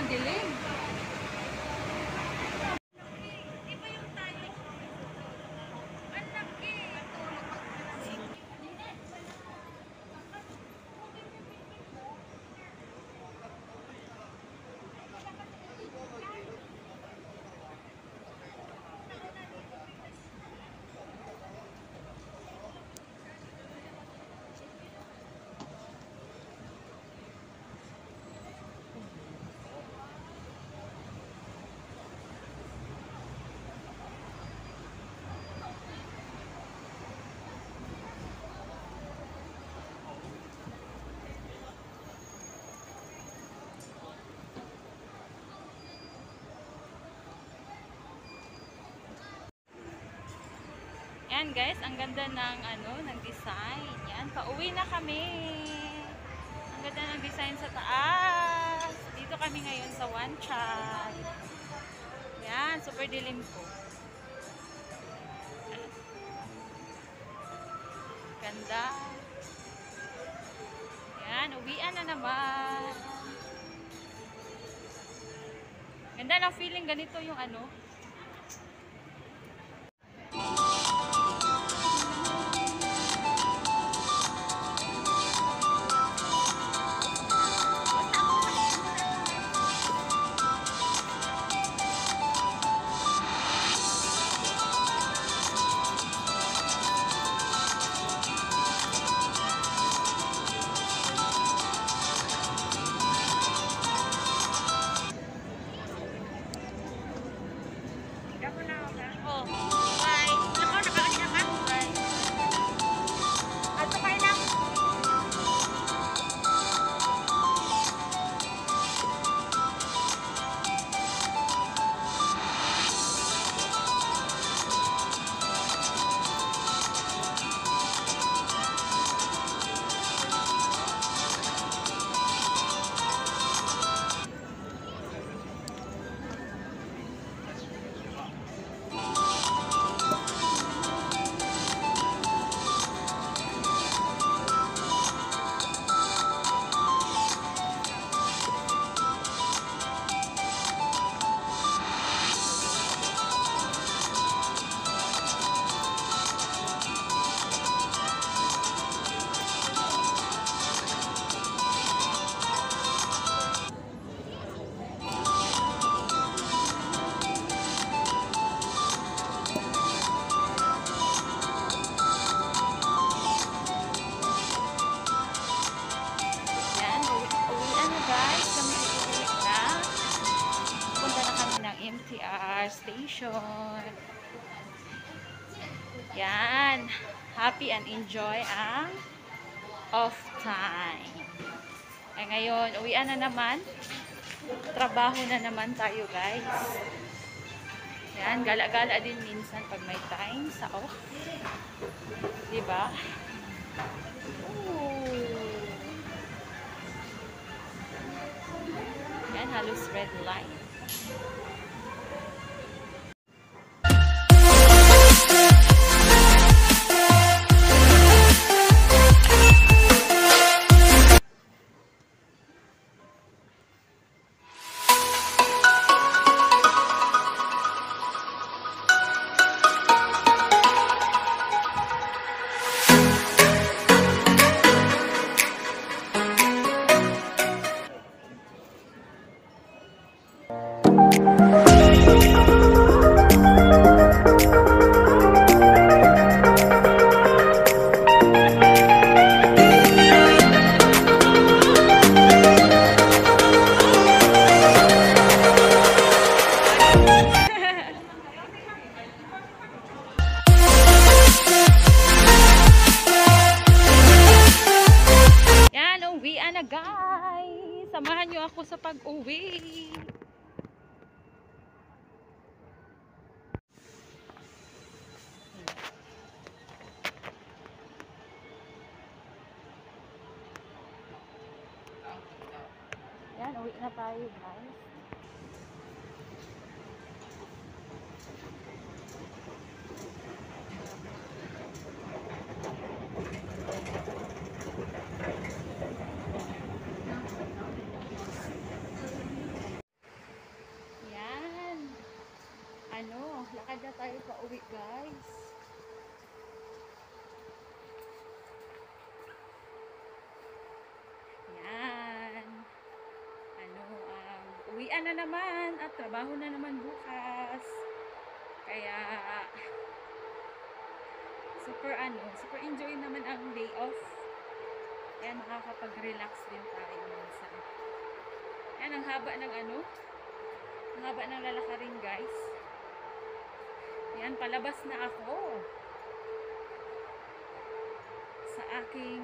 ang dilim. Yan guys, ang ganda ng ng design. Yan, pauwi na kami. Ang ganda ng design sa taas. Dito kami ngayon sa Wanchai. Yan, super dilim po. Ganda. Yan, uwian na naman. Ganda ng feeling, ganito yung station. Yan. Happy and enjoy ang off time. Ay ngayon, uwian na naman. Trabaho na naman tayo, guys. Yan, gala-gala din minsan pag may time sa off. Diba? Ooh. Yan, halos red light. Guys, samahan nyo ako sa pag-uwi. Yan, uwi na tayo, guys. guys. Yan. Uwian na naman at trabaho na naman bukas. Kaya super enjoy naman ang day off. Kaya makakapag-relax din tayo minsan. Yan, ang haba ng ang haba ng lalakarin, guys. Yan, palabas na ako sa aking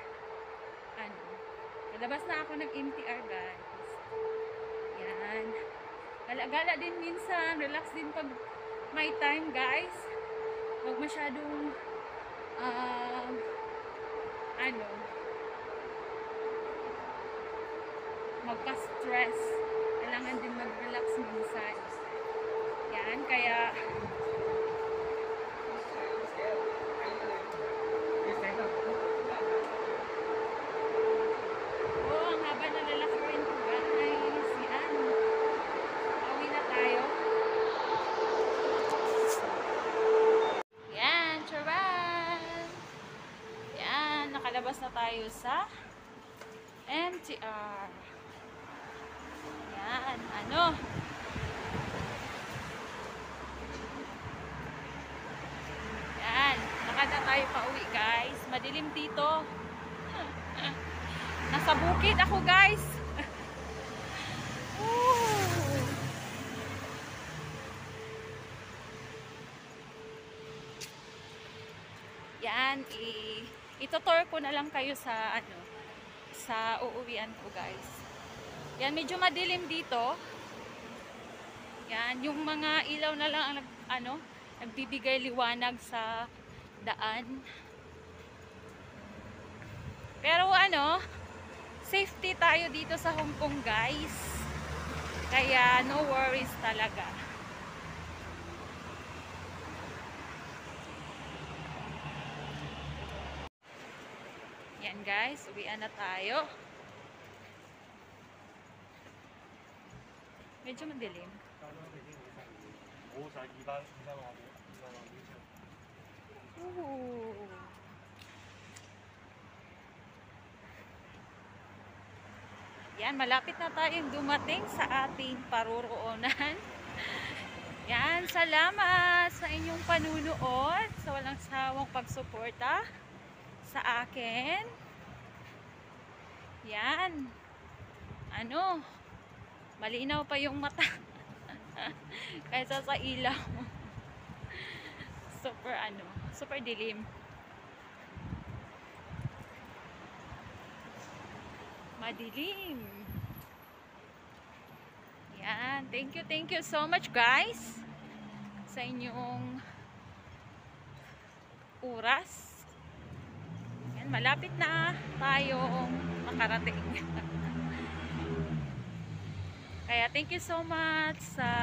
palabas na ako ng MTR, guys. Yan. Gala-gala din minsan, relax din pag may time, guys. Huwag masyadong magpa-stress. Kailangan din mag-relax minsan. Yan, kaya ang haba na lalakarin ko, guys. Yan. Pauwi na tayo. Yan, charan! Yan, nakalabas na tayo sa MTR. Yan, yan, nakada tayo pauwi, guys. Madilim dito. Nasa bukid ako, guys. Yan, itutour ko na lang kayo sa sa uuwian ko, guys. Yan, medyo madilim dito. Yan, yung mga ilaw na lang ang nagbibigay liwanag sa daan. Pero safety tayo dito sa Hongkong, guys. Kaya no worries talaga. Yan, guys, uwian na tayo. Medyo madilim. Yan, malapit na tayong dumating sa ating paruroonan. Yan, salamat sa inyong panunood, sa walang sawang pagsuporta sa akin. Yan. Malinaw pa yung mata. Kaysa sa ilaw. Super dilim. Madilim. Yan. Thank you so much, guys, sa inyong oras. Yan, malapit na tayong makarating. Kaya thank you so much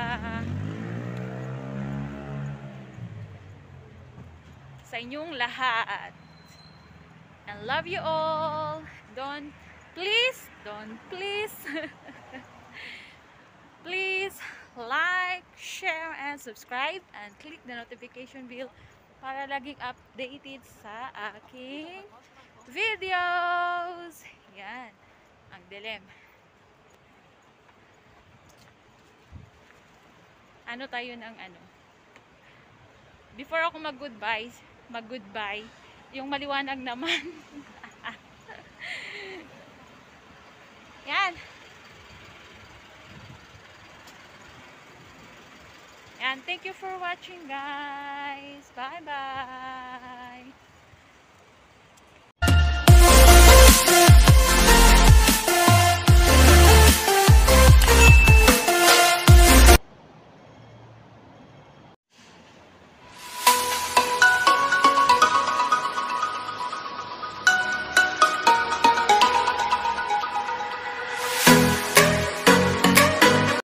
sa inyong lahat. And love you all. Please please like, share, and subscribe, and click the notification bell para laging updated sa aking videos. Yan, ang dilim. Tayo ng before ako mag-goodbye, yung maliwanag naman. Yan. Yan, thank you for watching, guys. Bye-bye.